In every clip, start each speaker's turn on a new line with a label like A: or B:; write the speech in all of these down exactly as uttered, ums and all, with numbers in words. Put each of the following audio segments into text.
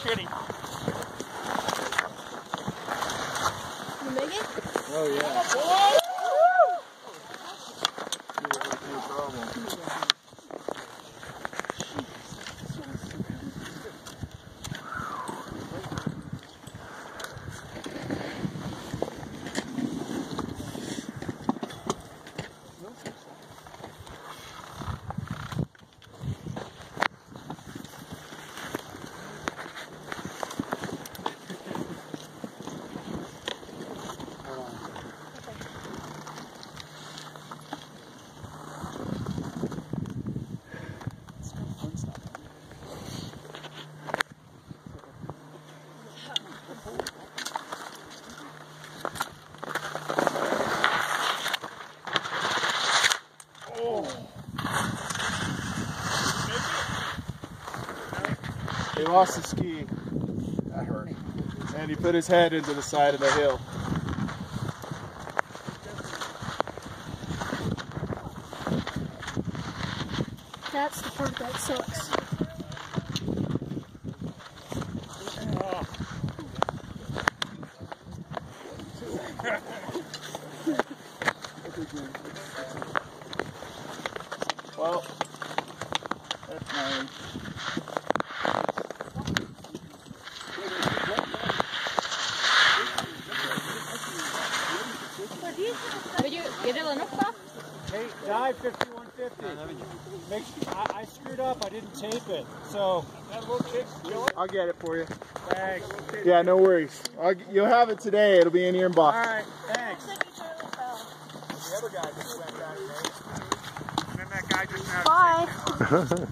A: Pretty.
B: You make it?
C: Oh yeah.
A: Oh,
C: He lost his ski. That hurt. And he put his head into the side of the hill.
B: That's the part that sucks.
C: Well, that's mine.
B: Är det redan upp då?
D: Hey, dive fifty-one fifty. Make sure, I, I screwed up. I didn't tape it. So that little kick.
C: I'll get it for you.
D: Thanks.
C: Yeah, no worries. I'll, you'll have it today. It'll be in your inbox.
D: All right. Thanks.
C: The other guy just went back there.
A: and then that guy just now.
B: Bye.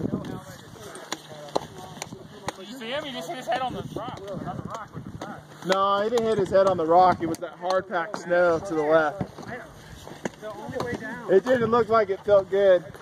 A: Did you see him? He just hit his head on the rock. On the rock with the side.
C: No, he didn't hit his head on the rock. It was that hard packed snow to the left.
D: The only way down.
C: It didn't look like it felt good.